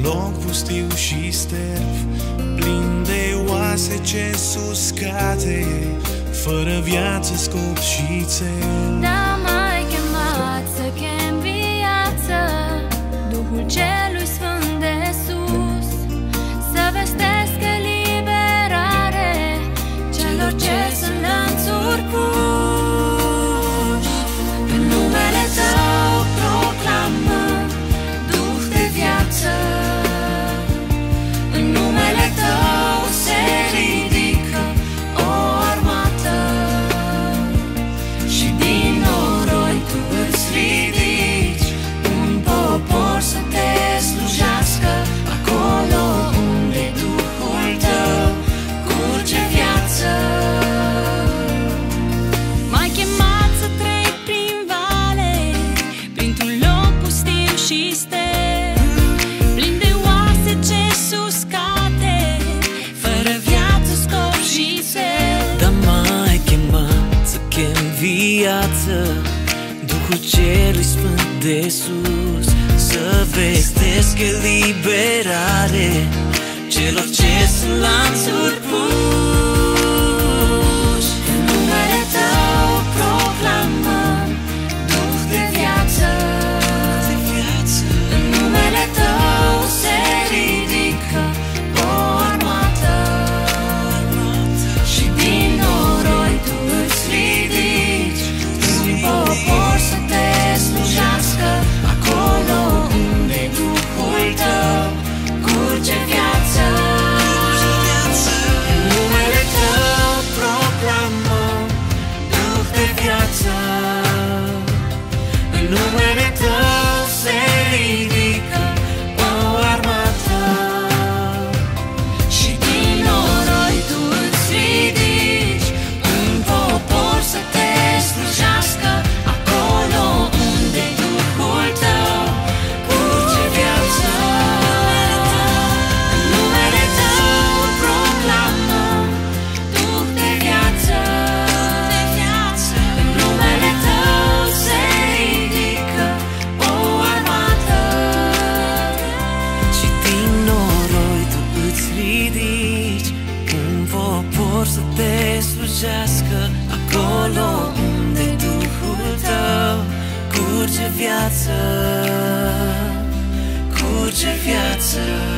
loc pustiu și sterp, plin de oase ce suscate, fără viață, scop și țel. Da, m-ai chemat să chem viață, Duhul Celui Sfânt de sus, să vestesc eliberare celor ce sunt lanțuri puși. În numele Tău proclamăm Duh de viață, în numele Tău se ridică o armată și din noroi Tu îți ridici un popor să te slujească, acolo unde Duhul Tău curge viață. M-ai chemat să trec prin vale, printr-un loc pustiu și ster, plin de oase ce suscate, fără viață, scop și țel. Dar m-ai chemat să chem viață, Duhul Celui Sfânt de sus, să vestesc eliberare celor ce sunt lanțuri puși. În numele Tău proclamăm Duh de viață, în numele Tău se ridică o armată și din noroi Tu îți ridici un popor să te slujească, acolo unde Duhul Tău curge viață. În numele Tău proclamăm Duh de viață, în numele Tău se ridică o armată și din noroi Tu îți ridici un popor să te slujească, acolo unde Duhul Tău curge viață. În numele Tău proclamăm Duh de viață, în numele Tău se ridică o armată Și din noroi Tu îți ridici un popor să te slujească, acolo unde Duhul Tău curge viață, curge viață.